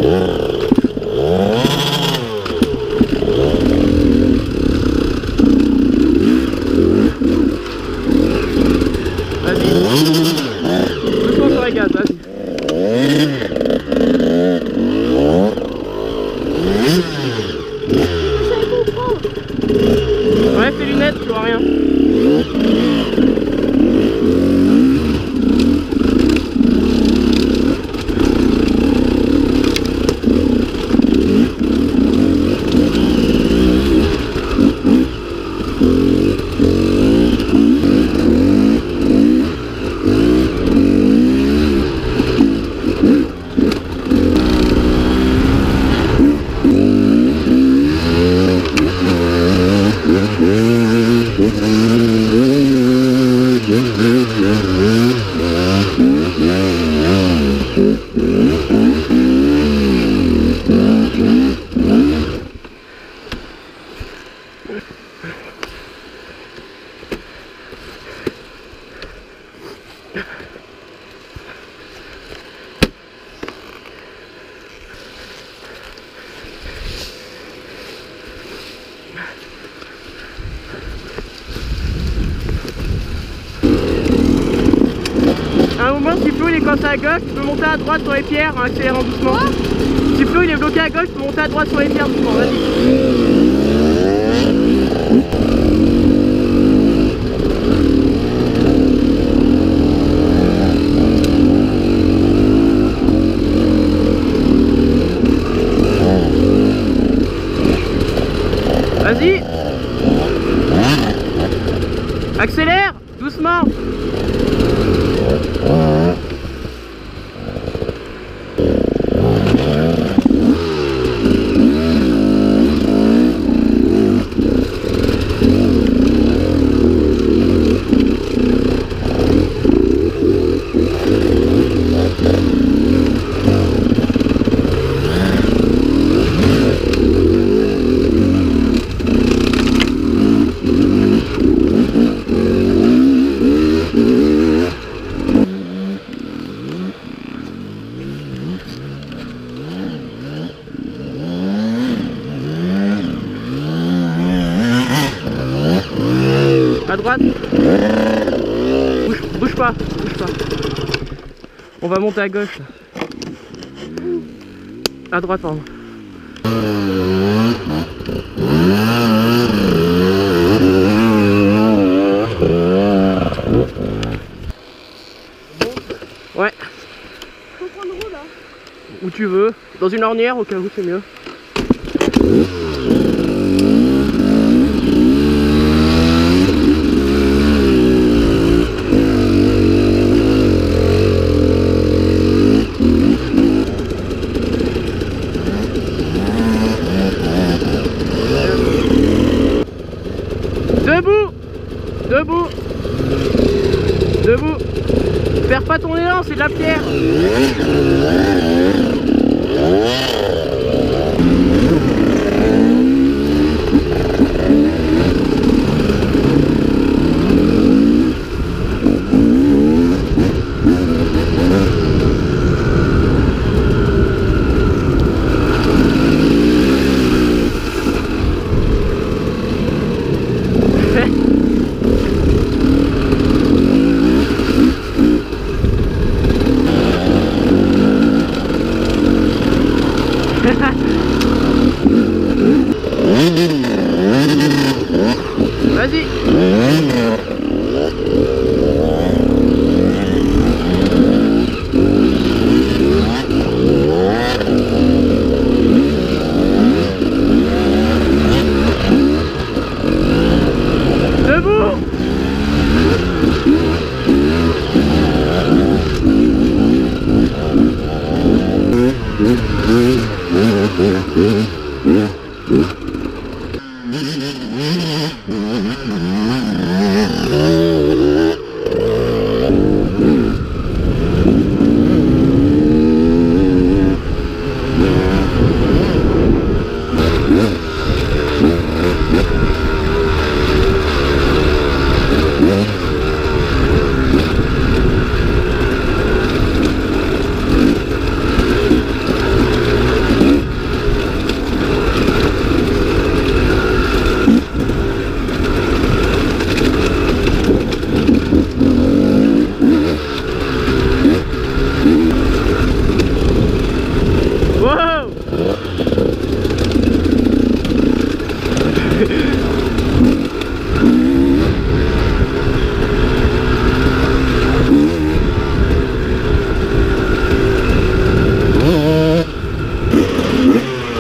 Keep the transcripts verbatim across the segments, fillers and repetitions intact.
Doucement sur les gaz, vas-y. Ouais, tes lunettes, tu vois rien. À un moment, si Flo il est coincé à gauche, tu peux monter à droite sur les pierres en accélérant doucement. Si Flo il est bloqué à gauche, tu peux monter à droite sur les pierres doucement, vas-y. Vas-y. Accélère, doucement. À droite. Bouge, bouge pas, bouge pas. On va monter à gauche. À droite, pardon. Ouais. Faut prendre où là? Où tu veux. Dans une ornière au cas où c'est mieux. Debout. Debout. Debout. Perds pas ton élan, c'est de la pierre. Vas-y. Debout.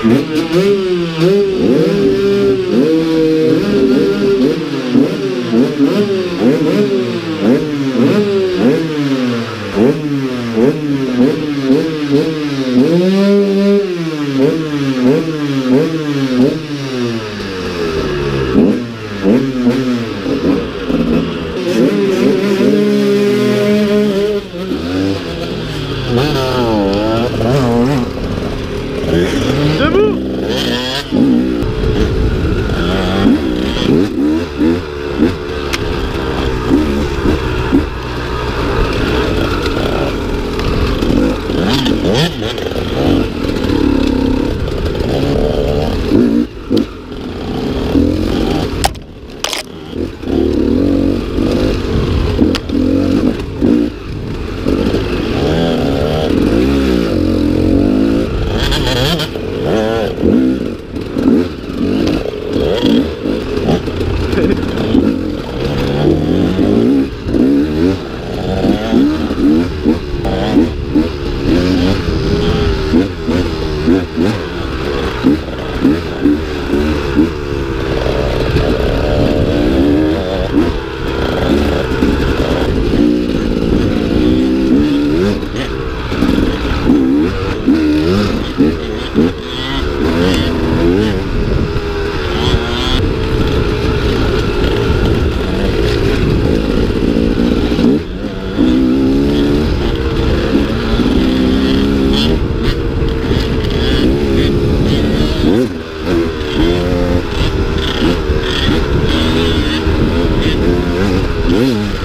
Mm.